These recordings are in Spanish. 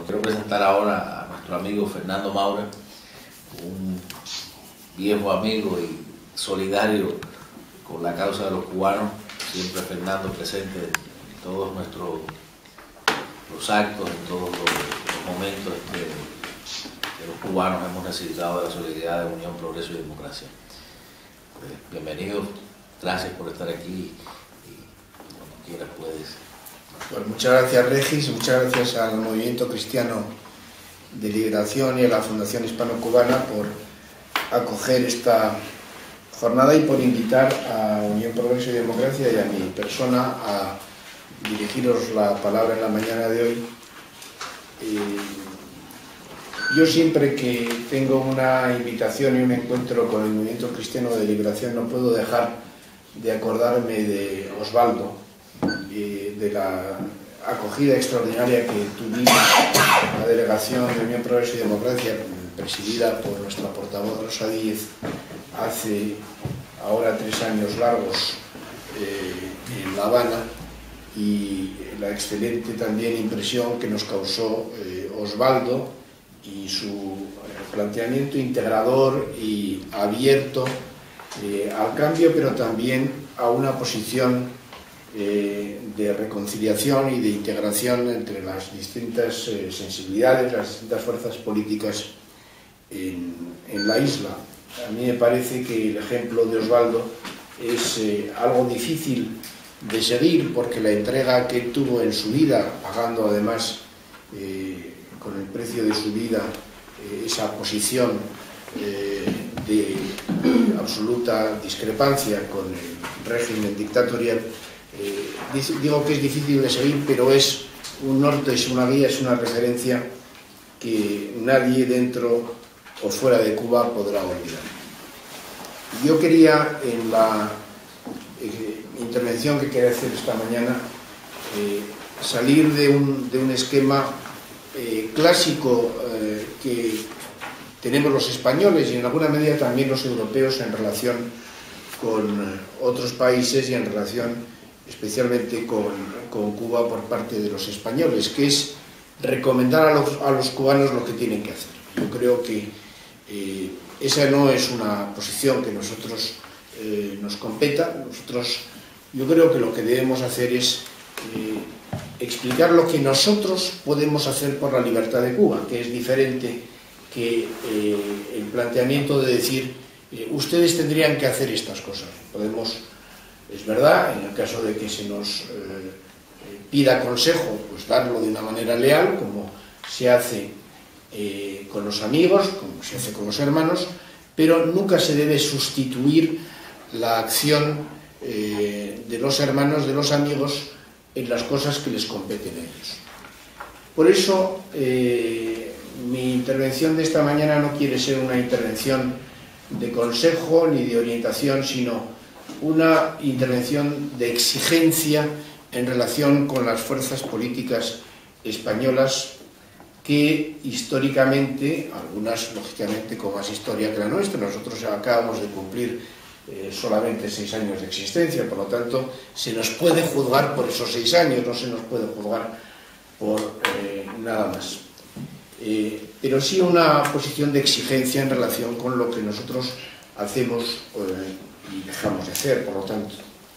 Quiero presentar ahora a nuestro amigo Fernando Maura, un viejo amigo y solidario con la causa de los cubanos, siempre Fernando presente en todos los actos, en todos los momentos que los cubanos hemos necesitado de la solidaridad de Unión, Progreso y Democracia. Pues, bienvenido, gracias por estar aquí y cuando quieras puedes. Pues muchas gracias, Regis, y muchas gracias al Movimiento Cristiano de Liberación y a la Fundación Hispano-Cubana por acoger esta jornada y por invitar a Unión, Progreso y Democracia y a mi persona a dirigiros la palabra en la mañana de hoy. Yo siempre que tengo una invitación y un encuentro con el Movimiento Cristiano de Liberación no puedo dejar de acordarme de Osvaldo, de la acogida extraordinaria que tuvimos la delegación de Unión, Progreso y Democracia, presidida por nuestra portavoz Rosa Díez, hace ahora 3 años largos en La Habana, y la excelente también impresión que nos causó Osvaldo y su planteamiento integrador y abierto al cambio, pero también a una posición de reconciliación y de integración entre las distintas sensibilidades, las distintas fuerzas políticas en la isla. A mí me parece que el ejemplo de Osvaldo es algo difícil de seguir, porque la entrega que tuvo en su vida, pagando además con el precio de su vida esa posición de absoluta discrepancia con el régimen dictatorial, digo que es difícil de seguir, pero es un norte, es una guía, es una referencia que nadie dentro o fuera de Cuba podrá olvidar. Yo quería, en la intervención que quería hacer esta mañana, salir de un esquema clásico que tenemos los españoles y en alguna medida también los europeos en relación con otros países y en relación especialmente con Cuba por parte de los españoles, que es recomendar a los cubanos lo que tienen que hacer. Yo creo que esa no es una posición que nosotros nos competa. Yo creo que lo que debemos hacer es explicar lo que nosotros podemos hacer por la libertad de Cuba, que es diferente que el planteamiento de decir ustedes tendrían que hacer estas cosas. Es verdad, en el caso de que se nos pida consejo, pues darlo de una manera leal, como se hace con los amigos, como se hace con los hermanos, pero nunca se debe sustituir la acción de los hermanos, de los amigos, en las cosas que les competen a ellos. Por eso, mi intervención de esta mañana no quiere ser una intervención de consejo ni de orientación, sino una intervención de exigencia en relación con las fuerzas políticas españolas que históricamente, algunas lógicamente con más historia que la nuestra, nosotros acabamos de cumplir solamente 6 años de existencia, por lo tanto se nos puede juzgar por esos 6 años, no se nos puede juzgar por nada más. Pero sí una posición de exigencia en relación con lo que nosotros hacemos y dejamos de hacer, por lo tanto.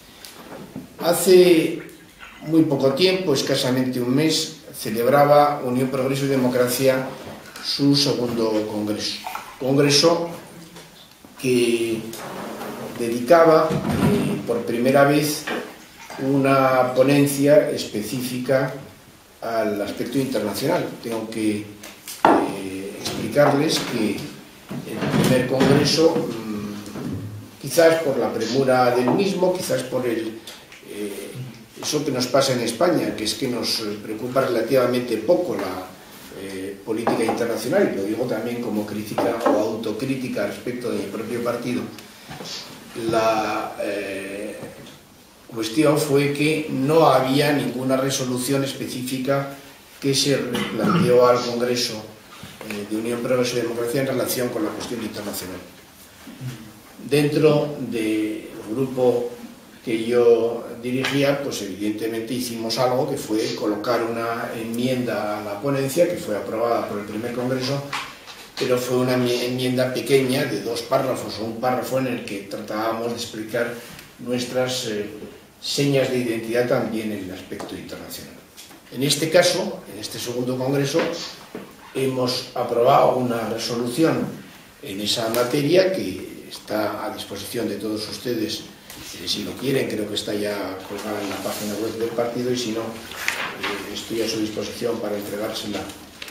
Hace muy poco tiempo, escasamente un mes, celebraba Unión, Progreso y Democracia su segundo congreso que dedicaba por primera vez una ponencia específica al aspecto internacional. Tengo que explicarles que el primer congreso, quizás por la premura del mismo, quizás por eso que nos pasa en España, que es que nos preocupa relativamente poco la política internacional, y lo digo también como crítica o autocrítica respecto de mi propio partido. La cuestión fue que no había ninguna resolución específica que se planteó al Congreso de Unión, Progreso y Democracia en relación con la cuestión internacional. Dentro del grupo que yo dirigía, pues evidentemente hicimos algo que fue colocar una enmienda a la ponencia que fue aprobada por el primer congreso, pero fue una enmienda pequeña de 2 párrafos o un párrafo en el que tratábamos de explicar nuestras señas de identidad también en el aspecto internacional. En este caso, en este segundo congreso, hemos aprobado una resolución en esa materia que está a disposición de todos ustedes, si lo quieren, creo que está ya colgada en la página web del partido, y si no, estoy a su disposición para entregársela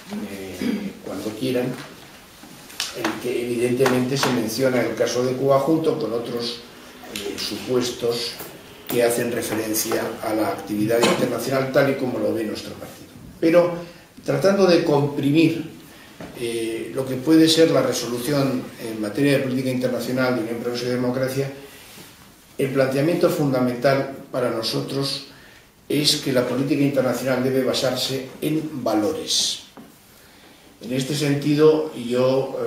cuando quieran, en que evidentemente se menciona el caso de Cuba junto con otros supuestos que hacen referencia a la actividad internacional tal y como lo ve nuestro partido. Pero tratando de comprimir lo que puede ser la resolución en materia de política internacional de Unión, Progreso y Democracia, el planteamiento fundamental para nosotros es que la política internacional debe basarse en valores. En este sentido, yo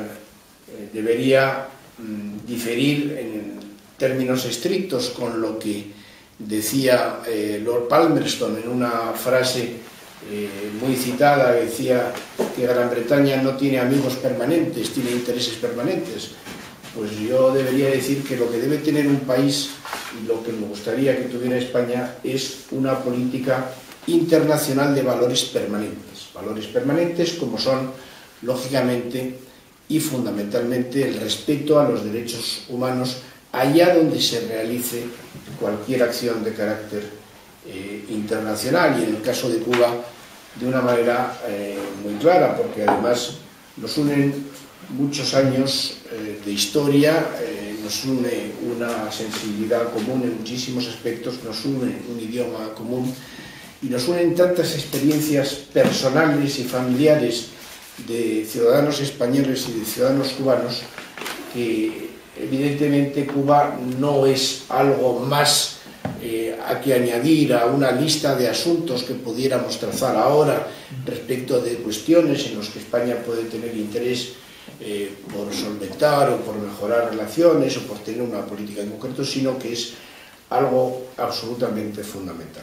debería diferir en términos estrictos con lo que decía Lord Palmerston en una frase muy citada, que decía que Gran Bretaña no tiene amigos permanentes, tiene intereses permanentes. Pues yo debería decir que lo que debe tener un país, y lo que me gustaría que tuviera España, es una política internacional de valores permanentes como son, lógicamente y fundamentalmente, el respeto a los derechos humanos allá donde se realice cualquier acción de carácter internacional, y en el caso de Cuba de una manera muy clara, porque además nos unen muchos años de historia, nos une una sensibilidad común en muchísimos aspectos, nos une un idioma común y nos unen tantas experiencias personales y familiares de ciudadanos españoles y de ciudadanos cubanos, que evidentemente Cuba no es algo más a que añadir a una lista de asuntos que pudiéramos trazar ahora respecto de cuestiones en las que España puede tener interés por solventar o por mejorar relaciones o por tener una política en concreto, sino que es algo absolutamente fundamental.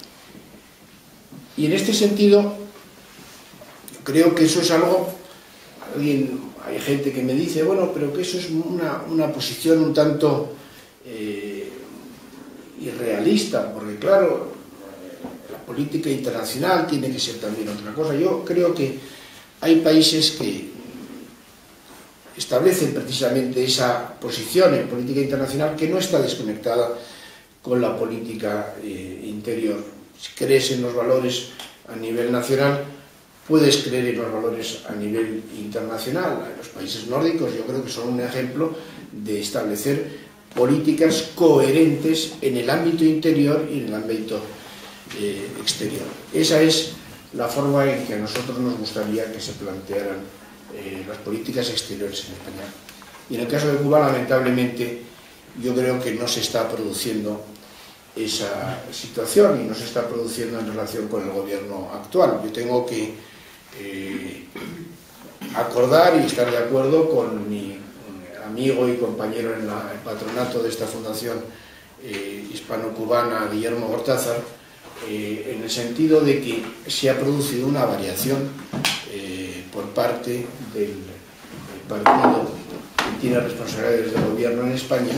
Y en este sentido, creo que eso es algo, hay gente que me dice, bueno, pero que eso es una posición un tanto irrealista, porque claro, la política internacional tiene que ser también otra cosa. Yo creo que hay países que establecen precisamente esa posición en política internacional que no está desconectada con la política interior. Si crees en los valores a nivel nacional, puedes creer en los valores a nivel internacional. Los países nórdicos yo creo que son un ejemplo de establecer políticas coherentes en el ámbito interior y en el ámbito exterior. Esa es la forma en que a nosotros nos gustaría que se plantearan las políticas exteriores en España. Y en el caso de Cuba, lamentablemente, yo creo que no se está produciendo esa situación y no se está produciendo en relación con el gobierno actual. Yo tengo que acordar y estar de acuerdo con mi amigo y compañero en el patronato de esta fundación hispano-cubana, Guillermo Gortázar, en el sentido de que se ha producido una variación por parte del partido que tiene responsabilidades de gobierno en España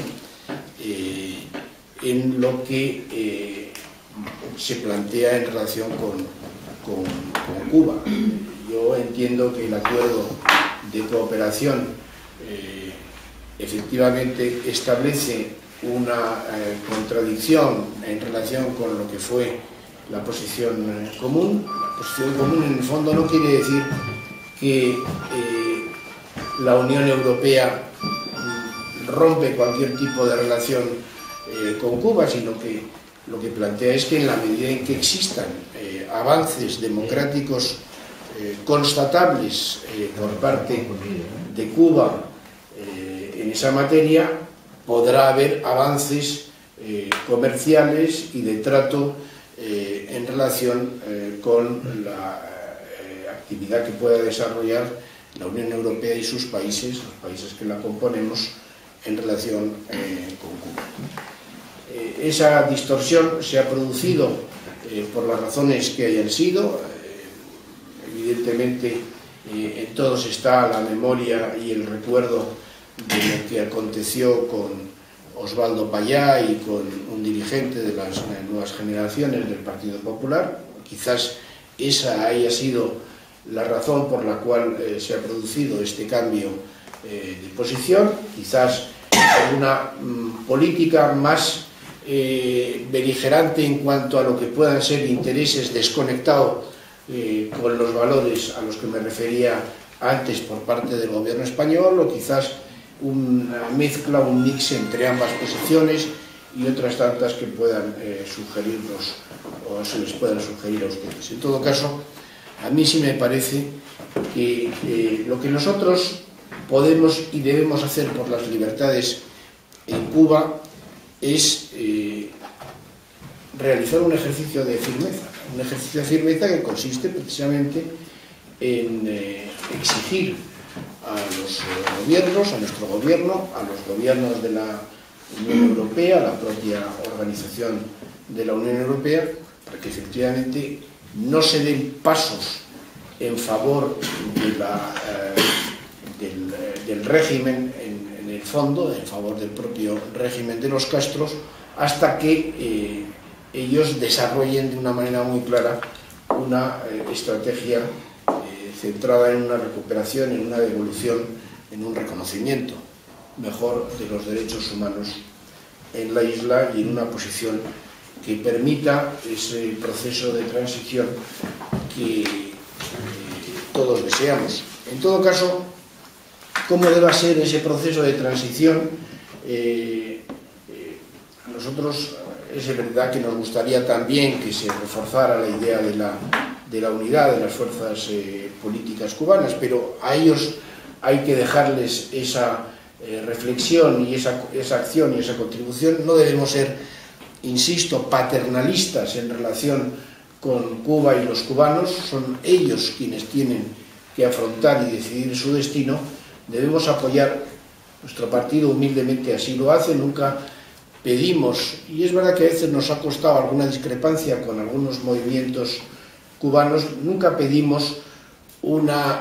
en lo que se plantea en relación con Cuba. Yo entiendo que el acuerdo de cooperación efectivamente establece una contradicción en relación con lo que fue la posición común. La posición común, en el fondo, no quiere decir que la Unión Europea rompe cualquier tipo de relación con Cuba, sino que lo que plantea es que en la medida en que existan avances democráticos constatables por parte de Cuba en esa materia, podrá haber avances comerciales y de trato en relación con la actividad que pueda desarrollar la Unión Europea y sus países, los países que la componemos, en relación con Cuba. esa distorsión se ha producido por las razones que hayan sido. Evidentemente en todos está la memoria y el recuerdo de lo que aconteció con Osvaldo Payá y con un dirigente de las nuevas generaciones del Partido Popular. Quizás esa haya sido la razón por la cual se ha producido este cambio de posición. Quizás una política más beligerante en cuanto a lo que puedan ser intereses desconectados con los valores a los que me refería antes por parte del gobierno español, o quizás una mezcla, un mix entre ambas posiciones y otras tantas que puedan sugerirnos o se les puedan sugerir a ustedes. En todo caso, a mí sí me parece que lo que nosotros podemos y debemos hacer por las libertades en Cuba es realizar un ejercicio de firmeza que consiste precisamente en exigir a los gobiernos, a nuestro gobierno, a los gobiernos de la Unión Europea, a la propia organización de la Unión Europea, para que efectivamente no se den pasos en favor del régimen en el fondo, en favor del propio régimen de los Castros, hasta que ellos desarrollen de una manera muy clara una estrategia centrada en una recuperación, en una devolución, en un reconocimiento mejor de los derechos humanos en la isla y en una posición que permita ese proceso de transición que todos deseamos. En todo caso, ¿cómo deba ser ese proceso de transición? A nosotros es verdad que nos gustaría también que se reforzara la idea de la unidad de las fuerzas políticas cubanas, pero a ellos hay que dejarles esa reflexión y esa acción y esa contribución. No debemos ser, insisto, paternalistas en relación con Cuba y los cubanos. Son ellos quienes tienen que afrontar y decidir su destino. Debemos apoyar, nuestro partido humildemente así lo hace. Nunca pedimos, y es verdad que a veces nos ha costado alguna discrepancia con algunos movimientos cubanos, nunca pedimos una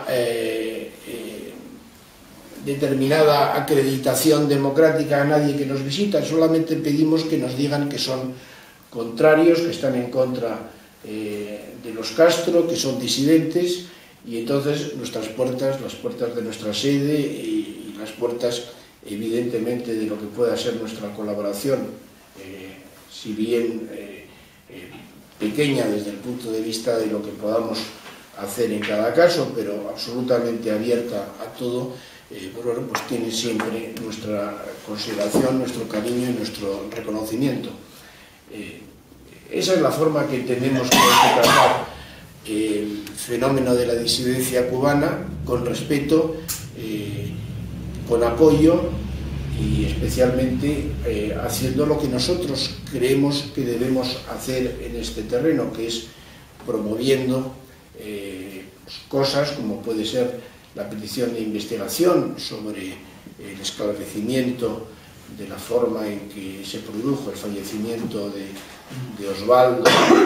determinada acreditación democrática a nadie que nos visita, solamente pedimos que nos digan que son contrarios, que están en contra de los Castro, que son disidentes, y entonces nuestras puertas, las puertas de nuestra sede y las puertas evidentemente de lo que pueda ser nuestra colaboración, si bien pequeña desde el punto de vista de lo que podamos hacer en cada caso, pero absolutamente abierta a todo, pues tiene siempre nuestra consideración, nuestro cariño y nuestro reconocimiento. Esa es la forma que tenemos que tratar el fenómeno de la disidencia cubana, con respeto, con apoyo y especialmente haciendo lo que nosotros creemos que debemos hacer en este terreno, que es promoviendo cosas como puede ser la petición de investigación sobre el esclarecimiento de la forma en que se produjo el fallecimiento de Osvaldo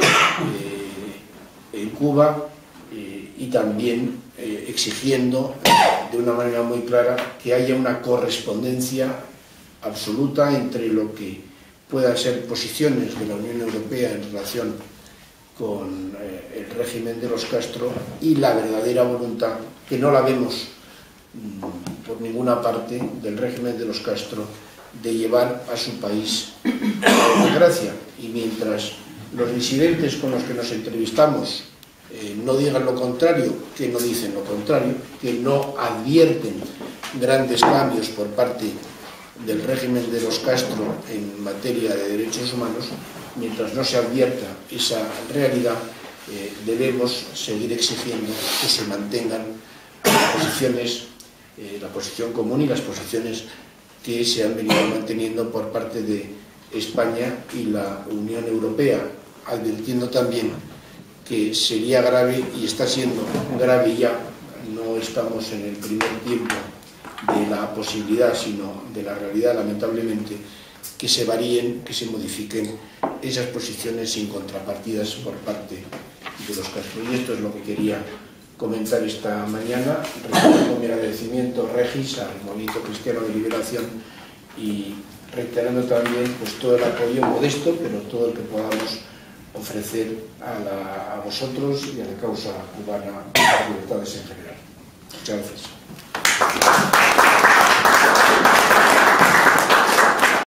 en Cuba, y también exigiendo de una manera muy clara que haya una correspondencia absoluta entre lo que puedan ser posiciones de la Unión Europea en relación con el régimen de los Castro y la verdadera voluntad, que no la vemos por ninguna parte, del régimen de los Castro de llevar a su país a la democracia. Y mientras los disidentes con los que nos entrevistamos no digan lo contrario, que no dicen lo contrario, que no advierten grandes cambios por parte del régimen de los Castro en materia de derechos humanos, mientras no se advierta esa realidad, debemos seguir exigiendo que se mantengan las posiciones, la posición común y las posiciones que se han venido manteniendo por parte de España y la Unión Europea, advirtiendo también que sería grave, y está siendo grave ya, no estamos en el primer tiempo de la posibilidad, sino de la realidad, lamentablemente, que se varíen, que se modifiquen esas posiciones sin contrapartidas por parte de los Castro. Y esto es lo que quería comentar esta mañana, reiterando mi agradecimiento, Regis, al Movimiento Cristiano de Liberación, y reiterando también pues, todo el apoyo modesto, pero todo el que podamos ofrecer a vosotros y a la causa cubana de las libertades en general. Muchas gracias.